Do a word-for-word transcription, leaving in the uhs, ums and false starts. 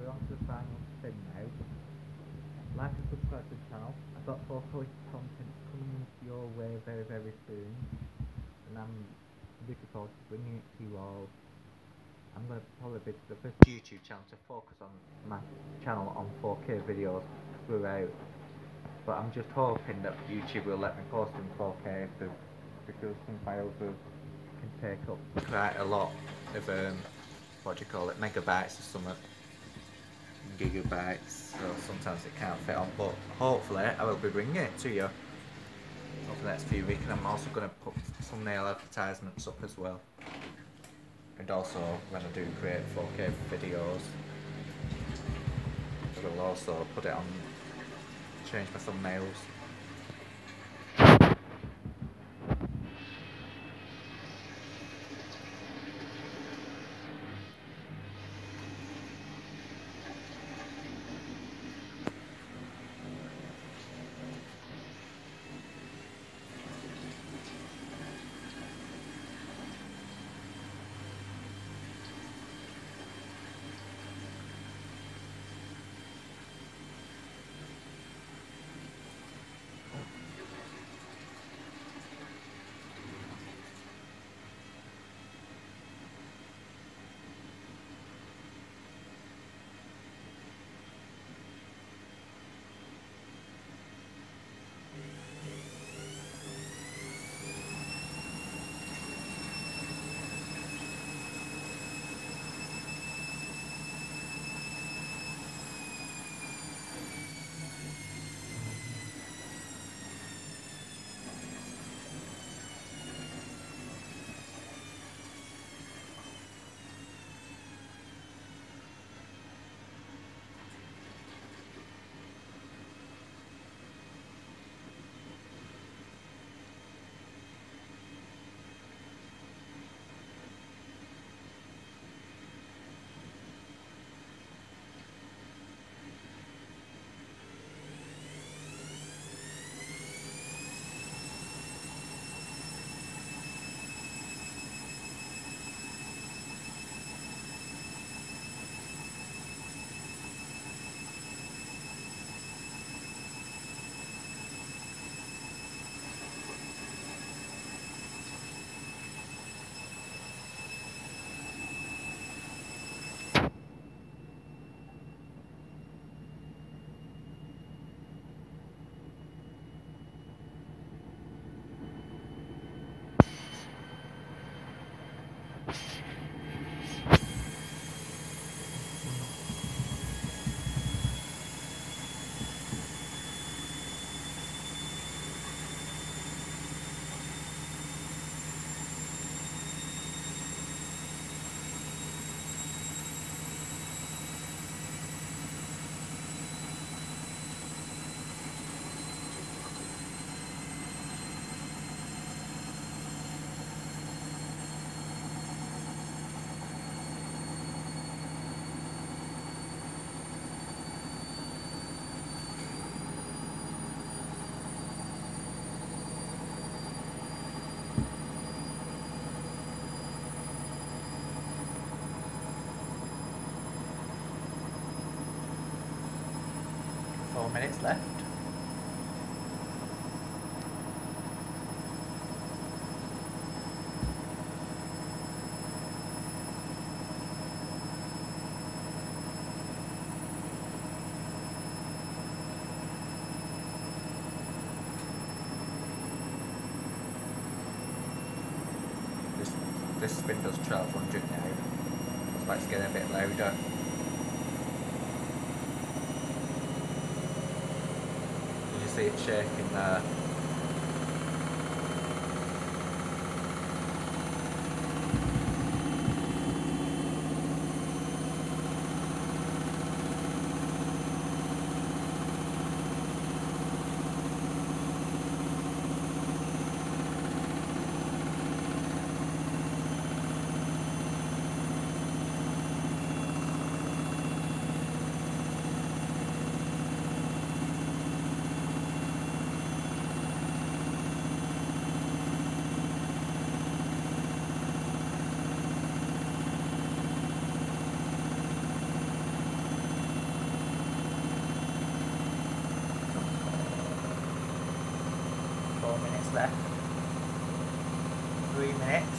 we're on to the final thing now. Like and subscribe to the channel. I've got more quality content coming your way very very soon, and I'm looking forward to bringing it to you all. I'm going to probably be the first YouTube channel to focus on my channel on four K videos throughout, but I'm just hoping that YouTube will let me post in four K because some files can take up quite a lot of um, what do you call it, megabytes or something, gigabytes, so sometimes it can't fit on, but hopefully I will be bringing it to you over the next few weeks, and I'm also going to put thumbnail advertisements up as well, and also when I do create four K videos I will also put it on, change my thumbnails. Four minutes left. This this spin does twelve hundred now. It's like it's getting a bit louder. See it shaking there. left. Three minutes.